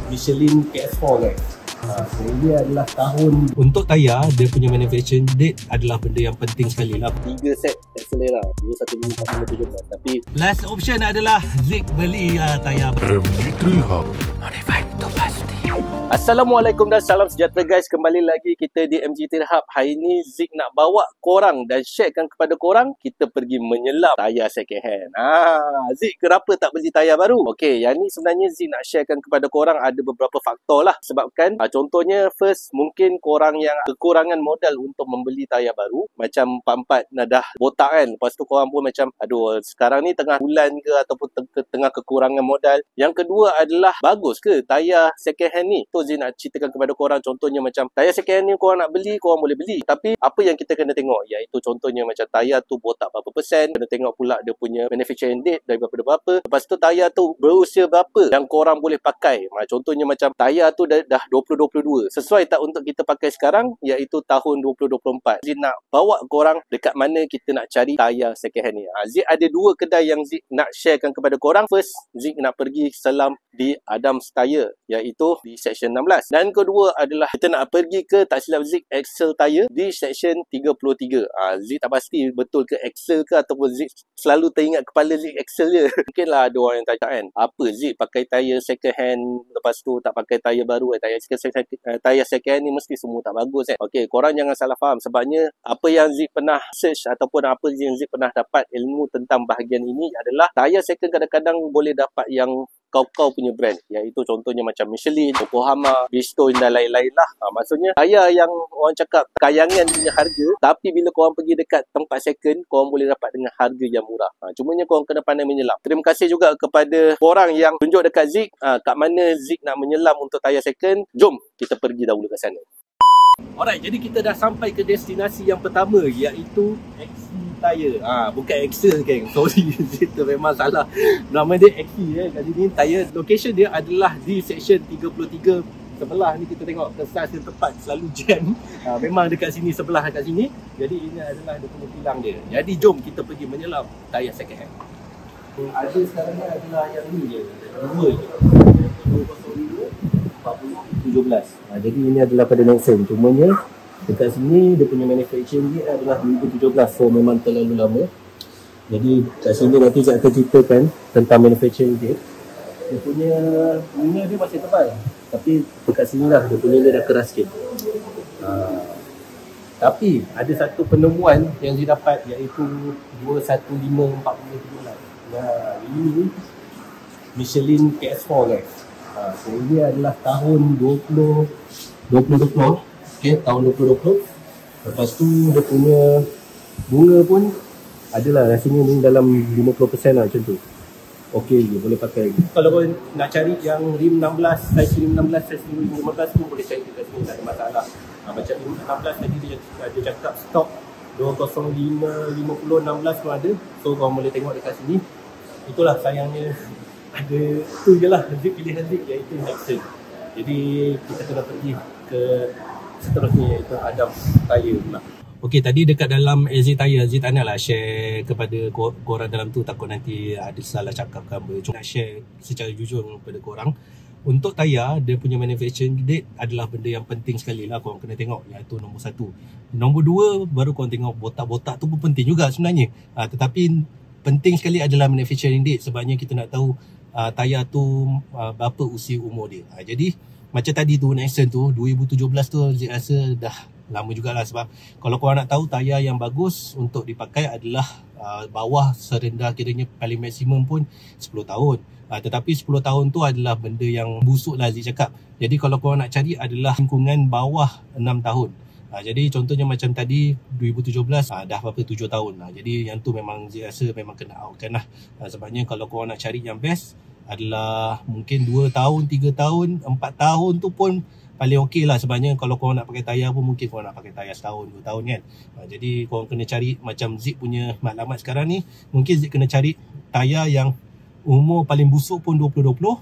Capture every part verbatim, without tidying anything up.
Michelin P S four guys. Ha, so ini adalah tahun untuk tayar, dia punya manufacturing date adalah benda yang penting sekali lah. Tiga set Accelera dua satu lima empat lima tujuh belas. Tapi last option adalah Zik beli uh, tayar M G three Hub Modified to plastic. Assalamualaikum dan salam sejahtera guys. Kembali lagi kita di M G three Hub. Hari ni Zik nak bawa korang dan sharekan kepada korang, kita pergi menyelam tayar second hand. Ah, Zik kenapa tak beli tayar baru? Okey, yang ni sebenarnya Zik nak sharekan kepada korang ada beberapa faktor lah. Sebabkan ah, contohnya first, mungkin korang yang kekurangan modal untuk membeli tayar baru, macam empat-empat dah botak kan. Lepas tu korang pun macam aduh, sekarang ni tengah bulan ke ataupun tengah kekurangan modal. Yang kedua adalah bagus ke tayar second hand ni? Tu Zik nak ceritakan kepada korang. Contohnya macam tayar second hand ni korang nak beli, korang boleh beli. Tapi apa yang kita kena tengok, iaitu contohnya macam tayar tu botak berapa persen. Kena tengok pula dia punya manufacturing date dari berapa-berapa. Lepas tu tayar tu berusia berapa yang korang boleh pakai. Ha, contohnya macam tayar tu dah, dah dua ribu dua puluh dua. Sesuai tak untuk kita pakai sekarang, iaitu tahun dua ribu dua puluh empat. Zik nak bawa korang dekat mana kita nak cari tayar second hand ni. Ha, Zik ada dua kedai yang Zik nak sharekan kepada korang. First, Zik nak pergi selam di Adams Tire, iaitu di section enam belas. Dan kedua adalah kita nak pergi ke, tak silap Zik, Excel Tire di section tiga puluh tiga. Ha, Zik tak pasti betul ke Excel ke, ataupun Zik selalu teringat kepala Zik Excel je. Mungkinlah ada orang yang tanya kan, apa Zik pakai tayar second hand, lepas tu tak pakai tayar baru, eh, tayar second hand, tayar second hand ni mesti semua tak bagus kan. Okey, korang jangan salah faham. Sebabnya apa yang Zik pernah search ataupun apa yang Zik pernah dapat ilmu tentang bahagian ini adalah tayar second kadang-kadang boleh dapat yang kau-kau punya brand, iaitu contohnya macam Michelin, Yokohama, Bridgestone dan lain-lain lah. Ha, maksudnya tayar yang orang cakap kayangan punya harga, tapi bila korang pergi dekat tempat second, korang boleh dapat dengan harga yang murah. Ha, cumanya korang kena pandai menyelam. Terima kasih juga kepada korang yang tunjuk dekat Zik ha, kat mana Zik nak menyelam untuk tayar second. Jom kita pergi dahulu ke sana. Alright, jadi kita dah sampai ke destinasi yang pertama, iaitu X C Tire. Ah, ha, bukan Excel geng. Sorry, itu memang salah. Nama dia X C eh. Kat sini tire, location dia adalah di section tiga puluh tiga. Sebelah ni kita tengok kesas yang tepat selalu jam. Ha, memang dekat sini, sebelah dekat sini. Jadi ini adalah dia punya kilang dia. Jadi jom kita pergi menyelam tayar second hand. Hmm, ada sekarang ni adalah yang ni je. Dua je. dua kosong lima empat puluh tujuh belas. Ha, jadi ini adalah pada Nexon. Cumanya dekat sini dia punya manufacturing dia adalah dua ribu tujuh belas. So memang terlalu lama. Jadi kat sini nanti saya akan ceritakan tentang manufacturing dia. Dia punya bunga dia masih tebal, tapi dekat sini lah dia punya dia dah keras sikit. Ha, tapi ada satu penemuan yang saya dapat, iaitu dua satu lima empat tujuh belas. Ya, ini Michelin P S four guys. Ha, so ini adalah tahun dua ribu dua puluh. Okay, tahun dua ribu dua puluh. Lepas tu dia punya bunga pun adalah rasanya ni dalam lima puluh persen lah macam tu. Okey je, boleh pakai. Kalau kau nak cari yang rim enam belas, size rim enam belas, size rim lima belas pun boleh cari dekat sini, tak ada masalah. Ha, macam rim enam belas tadi dia, dia cakap stok dua kosong lima lima puluh enam belas pun ada. So kau boleh tengok dekat sini. Itulah sayangnya ada tu je lah pilihan Zik, iaitu Nexon. Jadi kita kena pergi ke seterusnya, iaitu Adams Tire pula. Okey, tadi dekat dalam L Z Tire, Zik tak nak lah share kepada korang dalam tu, takut nanti ada salah cakap ke apa. Cuma nak share secara jujur kepada korang. Untuk tayar, dia punya manufacturing date adalah benda yang penting sekali lah korang kena tengok, iaitu nombor satu. Nombor dua, baru korang tengok botak-botak tu pun penting juga sebenarnya. Ha, tetapi penting sekali adalah manufacturing date, sebabnya kita nak tahu uh, tayar tu uh, berapa usia umur dia. Ha, jadi macam tadi tu Nexon tu dua ribu tujuh belas tu, Zik rasa dah lama jugalah. Sebab kalau korang nak tahu, tayar yang bagus untuk dipakai adalah uh, bawah serendah kiranya paling maksimum pun sepuluh tahun. Uh, tetapi sepuluh tahun tu adalah benda yang busuk lah Zik cakap. Jadi kalau korang nak cari adalah lingkungan bawah enam tahun. Uh, jadi contohnya macam tadi dua ribu tujuh belas, uh, dah berapa tujuh tahun lah. Jadi yang tu memang Zik rasa memang kena outkan lah. Uh, sebabnya kalau korang nak cari yang best adalah mungkin dua tahun, tiga tahun, empat tahun tu pun paling okey lah. Sebabnya kalau korang nak pakai tayar pun mungkin korang nak pakai tayar setahun, dua tahun kan. Ha, jadi korang kena cari macam Zik punya maklumat sekarang ni, mungkin Zik kena cari tayar yang umur paling busuk pun dua ribu dua puluh.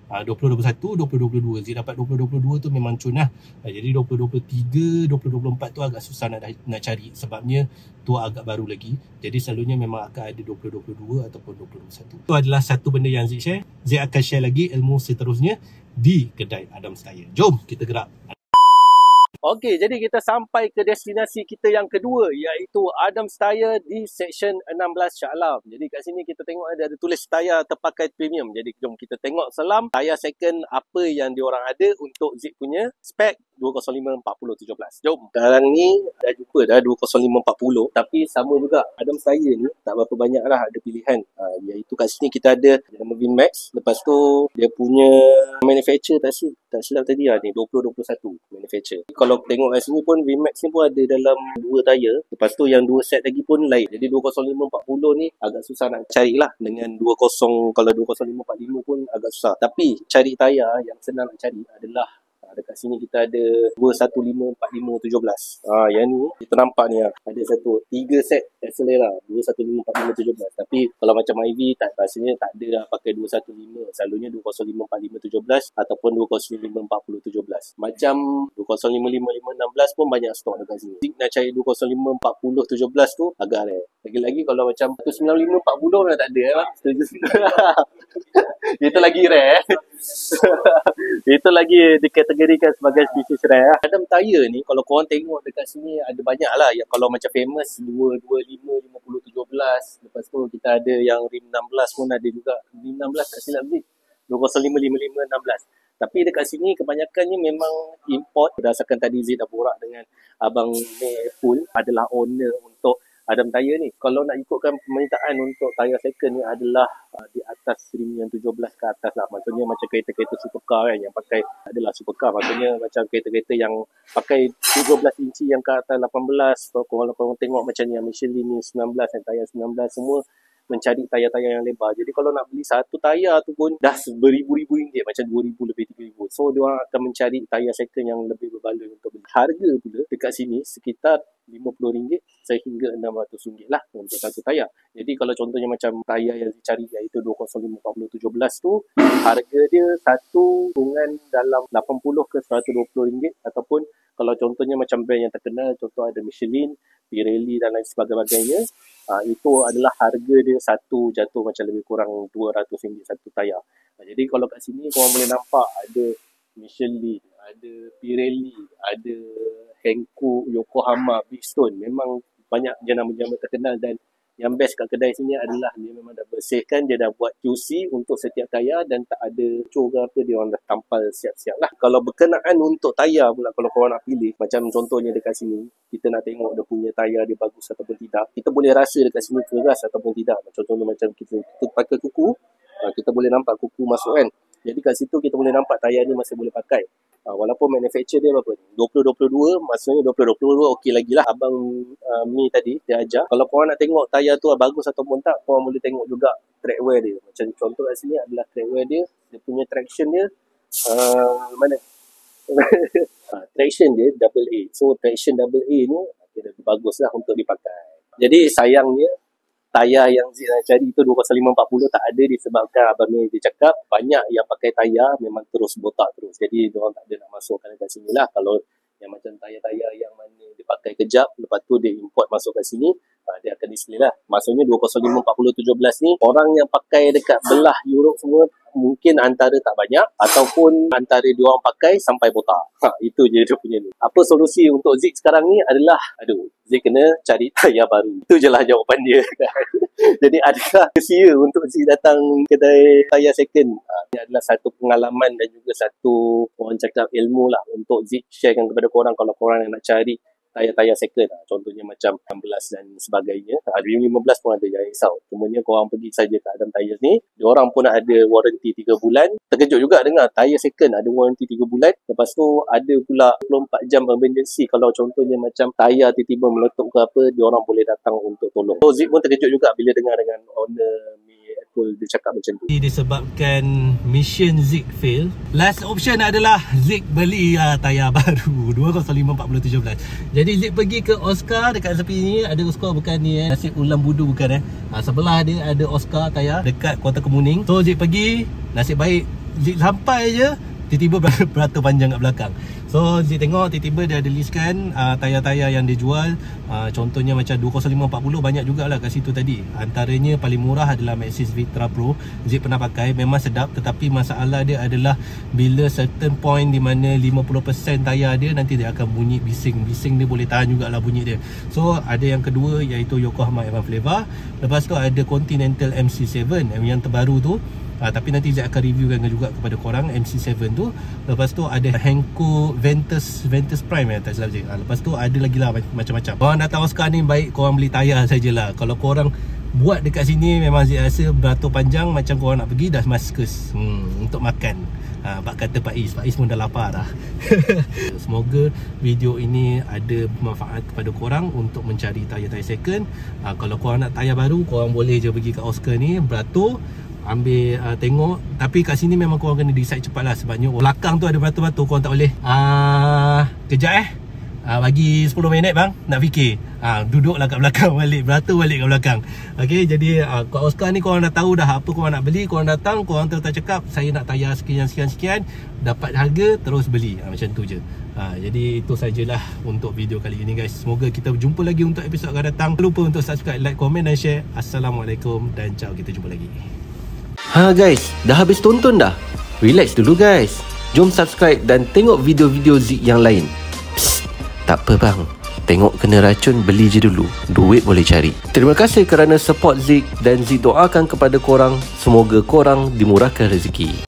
Uh, dua puluh dua puluh satu, dua puluh dua puluh dua. Zik dapat dua puluh dua puluh dua tu memang cun lah. Uh, jadi dua puluh dua puluh tiga, dua puluh dua puluh empat tu agak susah nak nak cari sebabnya tu agak baru lagi. Jadi selalunya memang akan ada dua puluh dua puluh dua ataupun dua puluh dua puluh satu. Itu adalah satu benda yang Zik share. Zik akan share lagi ilmu seterusnya di kedai Adams Tyre. Jom kita gerak. Okey, jadi kita sampai ke destinasi kita yang kedua, iaitu Adams Tyre di section enam belas Shah Alam. Jadi kat sini kita tengok ada, ada tulis tayar terpakai premium. Jadi jom kita tengok selam tayar second apa yang diorang ada untuk Zik punya spek dua kosong lima empat puluh tujuh belas. Jom. Sekarang ni dah jumpa dah dua kosong lima empat puluh, tapi sama juga Adams Tyre ni tak berapa banyak lah ada pilihan. Ha, iaitu kat sini kita ada nama Vinmax. Lepas tu dia punya manufacturer tak silap, tak silap tadi lah ni dua puluh dua puluh satu manufacturer. Kalau tengok kat sini pun Vinmax ni pun ada dalam dua tayar. Lepas tu yang dua set lagi pun lain. Jadi dua kosong lima empat puluh ni agak susah nak cari lah. Dengan dua kosong, kalau dua kosong lima empat lima pun agak susah. Tapi cari tayar yang senang nak cari adalah dekat sini kita ada dua satu lima empat lima tujuh belas. Ha, yang ni kita nampak ni lah. Ada satu tiga set Accelera dua satu lima empat lima tujuh belas. Tapi kalau macam I V tak, rasanya tak ada lah pakai dua satu lima. Selalunya dua kosong lima empat lima tujuh belas ataupun dua kosong lima empat puluh tujuh belas. Macam dua kosong lima lima lima enam belas pun banyak stok dekat sini. Zik nak cari dua kosong lima empat puluh tujuh belas tu agak rare. Lagi-lagi kalau macam satu sembilan lima empat puluh dah tak ada lah. Itu lagi rare. Itu lagi dikategorikan sebagai spesies rare. Adams Tyre ni kalau korang tengok dekat sini ada banyak lah yang kalau macam famous dua dua lima lima puluh tujuh belas. Lepas tu kita ada yang rim enam belas pun ada juga. Rim enam belas tak silap Zik dua kosong lima lima lima enam belas. Tapi dekat sini kebanyakannya memang import. Berdasarkan tadi Zik dah borak dengan Abang Mepul adalah owner untuk Adams Tyre ni. Kalau nak ikutkan permintaan untuk tayar second ni adalah uh, di atas rim yang tujuh belas ke atas lah. Maksudnya macam kereta-kereta supercar kan yang pakai adalah supercar. Maksudnya macam kereta-kereta yang pakai tiga belas inci yang ke atas lapan belas. Kalau korang, korang tengok macam yang Michelin ni sembilan belas dan tayar sembilan belas semua mencari tayar-tayar yang lebar. Jadi kalau nak beli satu tayar tu pun dah beribu-ribu ringgit, macam dua ribu lebih tiga ribu. So dia orang akan mencari tayar second yang lebih berbaloi untuk beli. Harga pula dekat sini sekitar lima puluh ringgit sehingga enam ratus ringgit lah untuk satu tayar. Jadi kalau contohnya macam tayar yang dicari iaitu dua kosong lima empat puluh tujuh belas tu, harga dia satu hubungan dalam lapan puluh ke seratus dua puluh ringgit. Ataupun kalau contohnya macam brand yang terkenal, contoh ada Michelin, Pirelli dan lain sebagainya, uh, itu adalah harga dia satu jatuh macam lebih kurang dua ratus ringgit satu tayar. Uh, jadi kalau kat sini korang boleh nampak ada Michelin, ada Pirelli, ada Henko, Yokohama, Bridgestone. Memang banyak jenama-jenama terkenal dan yang best kat kedai sini adalah dia memang dah bersihkan, dia dah buat Q C untuk setiap tayar dan tak ada cor ke apa, dia orang dah tampal siap-siap lah. Kalau berkenaan untuk tayar pula, kalau korang nak pilih, macam contohnya dekat sini, kita nak tengok dia punya tayar dia bagus ataupun tidak. Kita boleh rasa dekat sini keras ataupun tidak. Contohnya macam kita, kita pakai kuku, kita boleh nampak kuku masuk kan. Jadi kat situ kita boleh nampak tayar ni masih boleh pakai. Uh, walaupun manufacturer dia berapa? dua puluh dua puluh dua, maksudnya dua puluh dua puluh dua okey lagi lah. Abang uh, Mi tadi dia ajar. Kalau korang nak tengok tayar tu bagus ataupun tak, korang boleh tengok juga track wear dia. Macam contoh kat sini adalah track wear dia. Dia punya traction dia uh, mana? uh, traction dia double A. So traction double A ni kira bagus lah untuk dipakai. Jadi sayangnya tayar yang Zik nak cari itu dua kosong lima empat puluh tak ada disebabkan Abang Mei dia cakap banyak yang pakai tayar memang terus botak terus. Jadi diorang tak ada nak masukkan kat sini lah. Kalau yang macam tayar-tayar yang mana dia pakai kejap, lepas tu dia import masuk kat sini, dia akan display lah. Maksudnya dua kosong lima empat puluh tujuh belas ni orang yang pakai dekat belah Europe semua mungkin antara tak banyak ataupun antara diorang pakai sampai botak. Ha, itu je dia punya ni. Apa solusi untuk Zik sekarang ni adalah, aduh, Zik kena cari tayar baru. Itu je lah jawapan dia. Jadi adakah kesia untuk Zik datang kedai tayar second? Ha, ini adalah satu pengalaman dan juga satu orang cakap ilmu lah untuk Zik sharekan kepada korang kalau korang yang nak cari tayar-tayar second. Contohnya macam enam belas dan sebagainya. Ada lima belas pun ada, jangan risau. Cumanya korang pergi saja ke Adams Tyre ni. Diorang pun ada warranty tiga bulan. Terkejut juga dengar tayar second ada warranty tiga bulan. Lepas tu ada pula dua puluh empat jam emergency. Kalau contohnya macam tayar tiba-tiba meletup ke apa, diorang boleh datang untuk tolong. So Zik pun terkejut juga bila dengar dengan owner Mi Apple dia cakap macam tu. Disebabkan mission Zik fail, last option adalah Zik beli uh, tayar baru dua kosong lima empat puluh tujuh belas. Jadi Zik pergi ke Oscar dekat tepi ni. Ada Oscar bukan ni eh, Nasib Ulam Budu bukan eh. Ha, sebelah dia ada Oscar tayar dekat Kota Kemuning. So Zik pergi, nasib baik Zik sampai je, tiba-tiba beratur panjang kat belakang. So Zik tengok tiba-tiba dia ada listkan uh, tayar-tayar yang dia jual. uh, Contohnya macam dua kosong lima empat puluh, banyak jugalah kat situ tadi. Antaranya paling murah adalah Maxxis Vitra Pro. Zik pernah pakai, memang sedap. Tetapi masalah dia adalah bila certain point di mana lima puluh peratus tayar dia, nanti dia akan bunyi bising. Bising dia boleh tahan jugalah bunyi dia. So ada yang kedua iaitu Yokohama Evan Flavor. Lepas tu ada Continental M C tujuh yang terbaru tu. Ha, tapi nanti saya akan reviewkan juga kepada korang M C tujuh tu. Lepas tu ada Henko Ventus Ventus Prime ya, tak salah je. Ha, lepas tu ada lagi lah macam-macam. Korang datang Oscar ni baik korang beli tayar sajalah. Kalau korang buat dekat sini memang saya rasa beratur panjang macam korang nak pergi Damascus hmm, untuk makan. Ha, bak kata Pak Is, Pak Is pun dah lapar dah. Semoga video ini ada manfaat kepada korang untuk mencari tayar-tayar second. Ha, kalau korang nak tayar baru, korang boleh je pergi kat Oscar ni, beratur, ambil uh, tengok. Tapi kat sini memang korang kena decide cepat lah. Sebabnya belakang tu ada batu-batu, korang tak boleh uh, kejap eh uh, bagi sepuluh minit bang, nak fikir. uh, Duduklah kat belakang balik, beratur balik kat belakang. Okay, jadi uh, kat Oscar ni korang dah tahu dah apa korang nak beli. Korang datang, korang terus cakap saya nak tayar sekian-sekian-sekian, dapat harga, terus beli. uh, Macam tu je. Ha, jadi itu sajalah untuk video kali ini guys. Semoga kita berjumpa lagi untuk episod akan datang. Jangan lupa untuk subscribe, like, komen dan share. Assalamualaikum dan ciao, kita jumpa lagi. Ha guys, dah habis tonton dah? Relax dulu guys. Jom subscribe dan tengok video-video Zik yang lain. Psst, tak apa bang, tengok kena racun, beli je dulu. Duit boleh cari. Terima kasih kerana support Zik, dan Zik doakan kepada korang, semoga korang dimurahkan rezeki.